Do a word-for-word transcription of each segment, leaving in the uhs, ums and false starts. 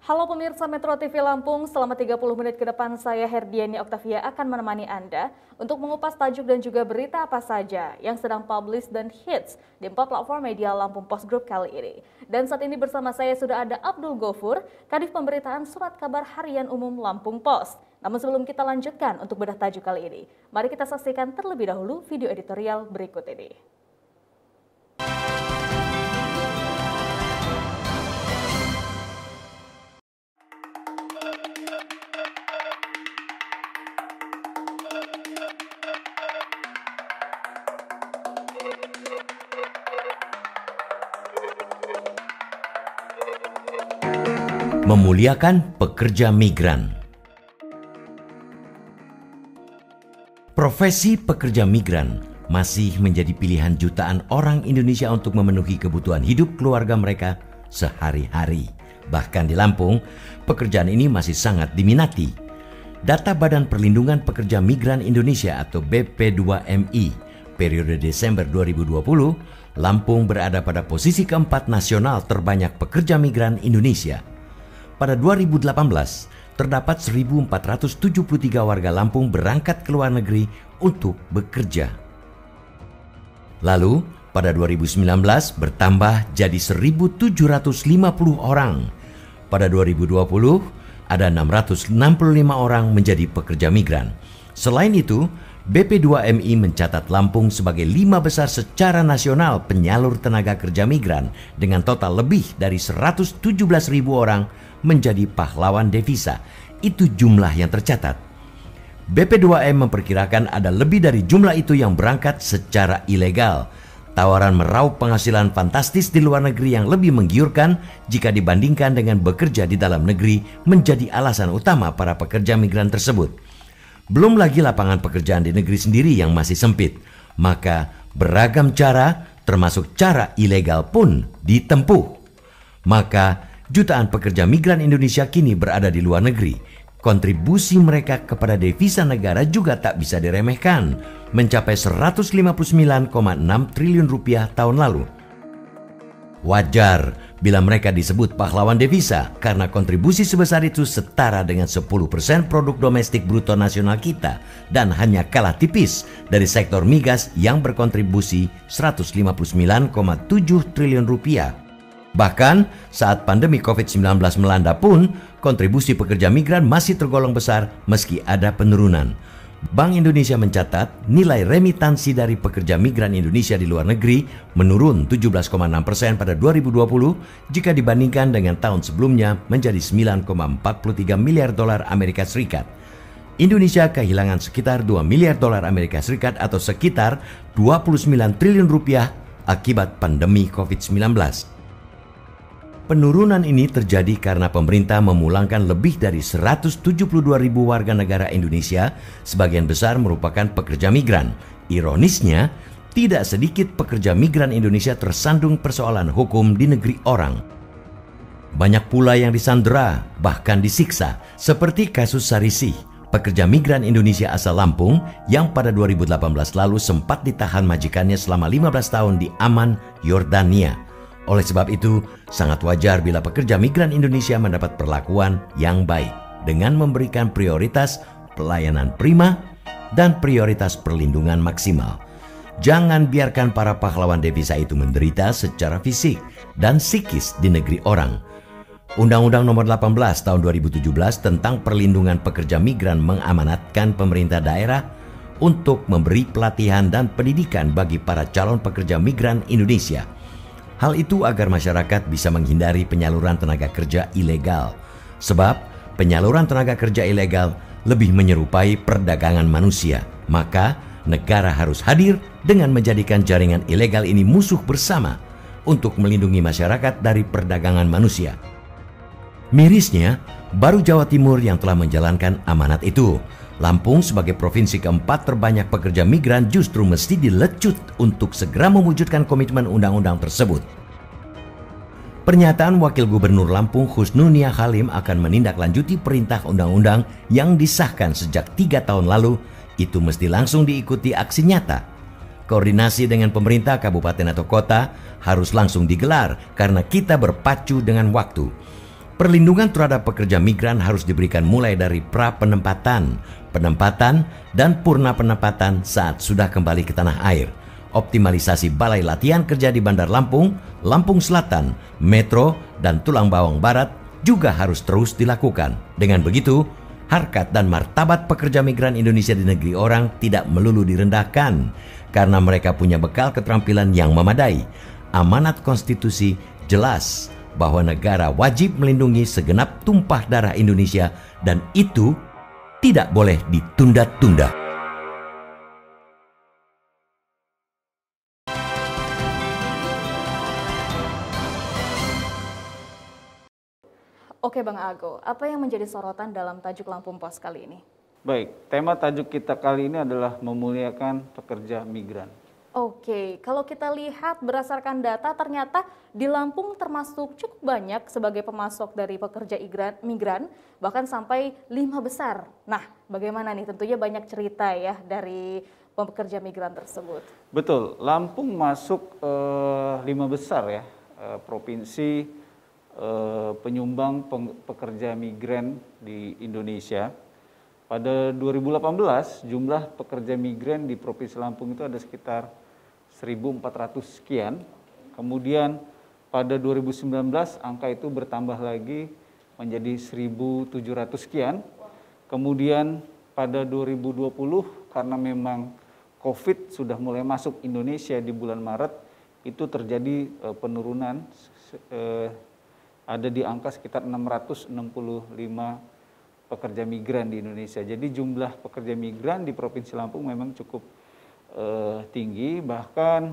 Halo pemirsa Metro T V Lampung, selama tiga puluh menit ke depan saya Herdiani Oktavia akan menemani Anda untuk mengupas tajuk dan juga berita apa saja yang sedang publish dan hits di empat platform media Lampung Post Group kali ini. Dan saat ini bersama saya sudah ada Abdul Gofur, Kadif Pemberitaan Surat Kabar Harian Umum Lampung Post. Namun sebelum kita lanjutkan untuk bedah tajuk kali ini, mari kita saksikan terlebih dahulu video editorial berikut ini. Memuliakan pekerja migran. Profesi pekerja migran masih menjadi pilihan jutaan orang Indonesia untuk memenuhi kebutuhan hidup keluarga mereka sehari-hari. Bahkan di Lampung, pekerjaan ini masih sangat diminati. Data Badan Perlindungan Pekerja Migran Indonesia atau B P dua M I periode Desember dua ribu dua puluh, Lampung berada pada posisi keempat nasional terbanyak pekerja migran Indonesia. Pada dua ribu delapan belas, terdapat seribu empat ratus tujuh puluh tiga warga Lampung berangkat ke luar negeri untuk bekerja. Lalu, pada dua ribu sembilan belas bertambah jadi seribu tujuh ratus lima puluh orang. Pada dua ribu dua puluh, ada enam ratus enam puluh lima orang menjadi pekerja migran. Selain itu, B P dua M I mencatat Lampung sebagai lima besar secara nasional penyalur tenaga kerja migran dengan total lebih dari seratus tujuh belas ribu orang menjadi pahlawan devisa. Itu jumlah yang tercatat. B P dua M memperkirakan ada lebih dari jumlah itu yang berangkat secara ilegal. Tawaran meraup penghasilan fantastis di luar negeri yang lebih menggiurkan jika dibandingkan dengan bekerja di dalam negeri menjadi alasan utama para pekerja migran tersebut. Belum lagi lapangan pekerjaan di negeri sendiri yang masih sempit. Maka beragam cara termasuk cara ilegal pun ditempuh. Maka jutaan pekerja migran Indonesia kini berada di luar negeri. Kontribusi mereka kepada devisa negara juga tak bisa diremehkan, mencapai seratus lima puluh sembilan koma enam triliun rupiah tahun lalu. Wajar bila mereka disebut pahlawan devisa karena kontribusi sebesar itu setara dengan sepuluh persen produk domestik bruto nasional kita dan hanya kalah tipis dari sektor migas yang berkontribusi seratus lima puluh sembilan koma tujuh triliun rupiah. Bahkan saat pandemi covid sembilan belas melanda pun, kontribusi pekerja migran masih tergolong besar meski ada penurunan. Bank Indonesia mencatat nilai remitansi dari pekerja migran Indonesia di luar negeri menurun tujuh belas koma enam persen pada dua ribu dua puluh jika dibandingkan dengan tahun sebelumnya menjadi sembilan koma empat tiga miliar dolar Amerika Serikat. Indonesia kehilangan sekitar dua miliar dolar Amerika Serikat atau sekitar dua puluh sembilan triliun rupiah akibat pandemi covid sembilan belas. Penurunan ini terjadi karena pemerintah memulangkan lebih dari seratus tujuh puluh dua ribu warga negara Indonesia, sebagian besar merupakan pekerja migran. Ironisnya, tidak sedikit pekerja migran Indonesia tersandung persoalan hukum di negeri orang. Banyak pula yang disandera, bahkan disiksa, seperti kasus Sarisih, pekerja migran Indonesia asal Lampung yang pada dua ribu delapan belas lalu sempat ditahan majikannya selama lima belas tahun di Amman, Yordania. Oleh sebab itu, sangat wajar bila pekerja migran Indonesia mendapat perlakuan yang baik dengan memberikan prioritas pelayanan prima dan prioritas perlindungan maksimal. Jangan biarkan para pahlawan devisa itu menderita secara fisik dan psikis di negeri orang. Undang-Undang Nomor delapan belas Tahun dua ribu tujuh belas tentang perlindungan pekerja migran mengamanatkan pemerintah daerah untuk memberi pelatihan dan pendidikan bagi para calon pekerja migran Indonesia. Hal itu agar masyarakat bisa menghindari penyaluran tenaga kerja ilegal. Sebab penyaluran tenaga kerja ilegal lebih menyerupai perdagangan manusia. Maka negara harus hadir dengan menjadikan jaringan ilegal ini musuh bersama untuk melindungi masyarakat dari perdagangan manusia. Mirisnya, baru Jawa Timur yang telah menjalankan amanat itu. Lampung sebagai provinsi keempat terbanyak pekerja migran justru mesti dilecut untuk segera mewujudkan komitmen undang-undang tersebut. Pernyataan Wakil Gubernur Lampung Husnunia Halim akan menindaklanjuti perintah undang-undang yang disahkan sejak tiga tahun lalu itu mesti langsung diikuti aksi nyata. Koordinasi dengan pemerintah kabupaten atau kota harus langsung digelar karena kita berpacu dengan waktu. Perlindungan terhadap pekerja migran harus diberikan mulai dari pra-penempatan, penempatan, dan purna penempatan saat sudah kembali ke tanah air. Optimalisasi balai latihan kerja di Bandar Lampung, Lampung Selatan, Metro, dan Tulang Bawang Barat juga harus terus dilakukan. Dengan begitu, harkat dan martabat pekerja migran Indonesia di negeri orang tidak melulu direndahkan karena mereka punya bekal keterampilan yang memadai. Amanat konstitusi jelas bahwa negara wajib melindungi segenap tumpah darah Indonesia dan itu tidak boleh ditunda-tunda. Oke Bang Ago, apa yang menjadi sorotan dalam tajuk Lampung Pos kali ini? Baik, tema tajuk kita kali ini adalah memuliakan pekerja migran. Oke, kalau kita lihat berdasarkan data ternyata di Lampung termasuk cukup banyak sebagai pemasok dari pekerja migran, bahkan sampai lima besar. Nah, bagaimana nih? Tentunya banyak cerita ya dari pekerja migran tersebut. Betul, Lampung masuk eh, lima besar ya, eh, provinsi eh, penyumbang pekerja migran di Indonesia. Pada dua ribu delapan belas, jumlah pekerja migran di Provinsi Lampung itu ada sekitar seribu empat ratus sekian. Kemudian pada dua ribu sembilan belas, angka itu bertambah lagi menjadi seribu tujuh ratus sekian. Kemudian pada dua ribu dua puluh, karena memang COVID sudah mulai masuk Indonesia di bulan Maret, itu terjadi eh, penurunan, eh, ada di angka sekitar enam ratus enam puluh lima pekerja migran di Indonesia. Jadi jumlah pekerja migran di Provinsi Lampung memang cukup uh, tinggi, bahkan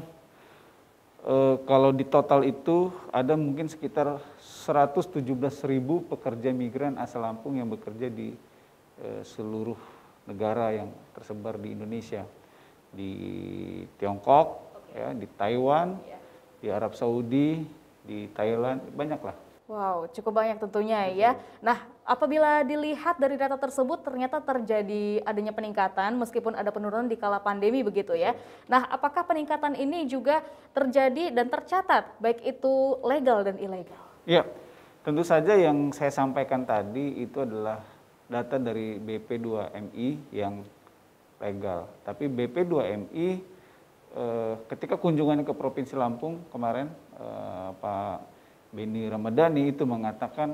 uh, kalau di total itu ada mungkin sekitar seratus tujuh belas ribu pekerja migran asal Lampung yang bekerja di uh, seluruh negara yang tersebar di Indonesia. Di Tiongkok, ya, di Taiwan, di Arab Saudi, di Thailand, banyaklah. Wow, cukup banyak tentunya ya. Nah, apabila dilihat dari data tersebut ternyata terjadi adanya peningkatan meskipun ada penurunan di kala pandemi begitu ya. Nah, apakah peningkatan ini juga terjadi dan tercatat baik itu legal dan ilegal? Iya, tentu saja yang saya sampaikan tadi itu adalah data dari B P dua M I yang legal. Tapi B P dua M I eh, ketika kunjungan ke Provinsi Lampung kemarin eh, Pak Beni Ramadhani itu mengatakan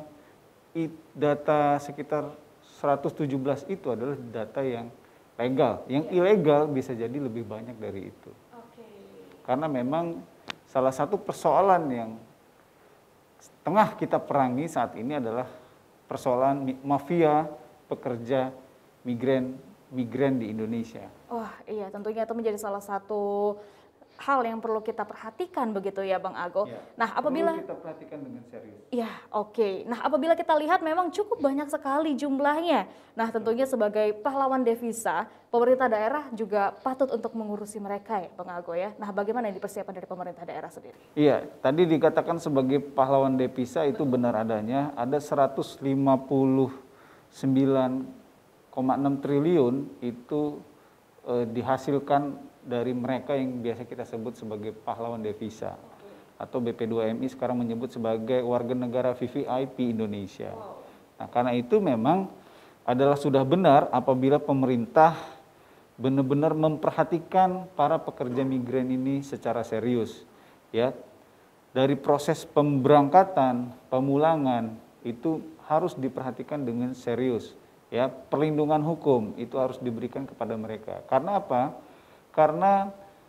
data sekitar seratus tujuh belas itu adalah data yang legal. Yang ilegal bisa jadi lebih banyak dari itu. Karena memang salah satu persoalan yang tengah kita perangi saat ini adalah persoalan mafia pekerja migran migran di Indonesia. Wah iya, tentunya itu menjadi salah satu hal yang perlu kita perhatikan begitu ya Bang Ago. Ya, nah apabila perlu kita perhatikan dengan serius. Ya oke. Okay. Nah apabila kita lihat memang cukup banyak sekali jumlahnya. Nah tentunya sebagai pahlawan devisa, pemerintah daerah juga patut untuk mengurusi mereka ya Bang Ago ya. Nah bagaimana yang dipersiapkan dari pemerintah daerah sendiri? Iya, tadi dikatakan sebagai pahlawan devisa itu benar adanya. Ada seratus lima puluh sembilan koma enam triliun itu eh, dihasilkan dari mereka yang biasa kita sebut sebagai pahlawan devisa, atau B P dua M I sekarang menyebut sebagai warga negara V V I P Indonesia. Nah, karena itu memang adalah sudah benar apabila pemerintah benar-benar memperhatikan para pekerja migran ini secara serius, ya. Dari proses pemberangkatan, pemulangan itu harus diperhatikan dengan serius, ya. Perlindungan hukum itu harus diberikan kepada mereka. Karena apa? Karena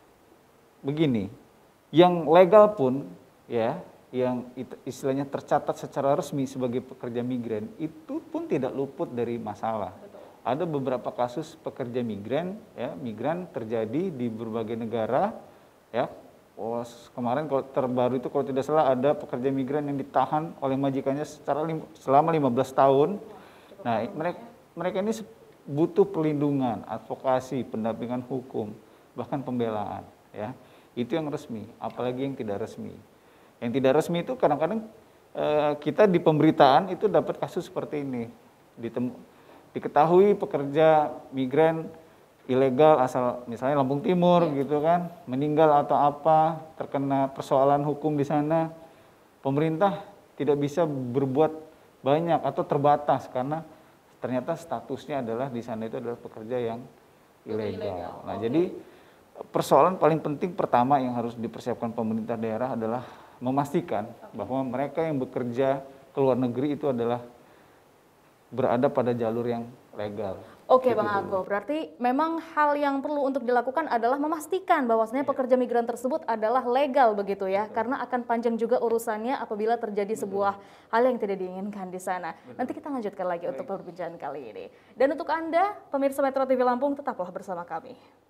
begini, yang legal pun ya, yang istilahnya tercatat secara resmi sebagai pekerja migran itu pun tidak luput dari masalah. Betul. Ada beberapa kasus pekerja migran ya, migran terjadi di berbagai negara ya. Oh, kemarin kalau terbaru itu kalau tidak salah ada pekerja migran yang ditahan oleh majikannya secara lim, selama lima belas tahun. Nah, mereka mereka ini butuh perlindungan, advokasi, pendampingan hukum, bahkan pembelaan ya. Itu yang resmi, apalagi yang tidak resmi. Yang tidak resmi itu kadang-kadang eh, kita di pemberitaan itu dapat kasus seperti ini. Ditemu, diketahui pekerja migran ilegal asal misalnya Lampung Timur ya, gitu kan, meninggal atau apa, terkena persoalan hukum di sana. Pemerintah tidak bisa berbuat banyak atau terbatas karena ternyata statusnya adalah di sana itu adalah pekerja yang ilegal. ilegal. Nah, okay. Jadi persoalan paling penting pertama yang harus dipersiapkan pemerintah daerah adalah memastikan okay. bahwa mereka yang bekerja ke luar negeri itu adalah berada pada jalur yang legal. Oke, Bang Ago, berarti memang hal yang perlu untuk dilakukan adalah memastikan bahwasanya pekerja migran tersebut adalah legal begitu ya, Betul. Karena akan panjang juga urusannya apabila terjadi Betul. Sebuah hal yang tidak diinginkan di sana. Betul. Nanti kita lanjutkan lagi Baik. Untuk perbincangan kali ini. Dan untuk Anda, pemirsa Metro T V Lampung, tetaplah bersama kami.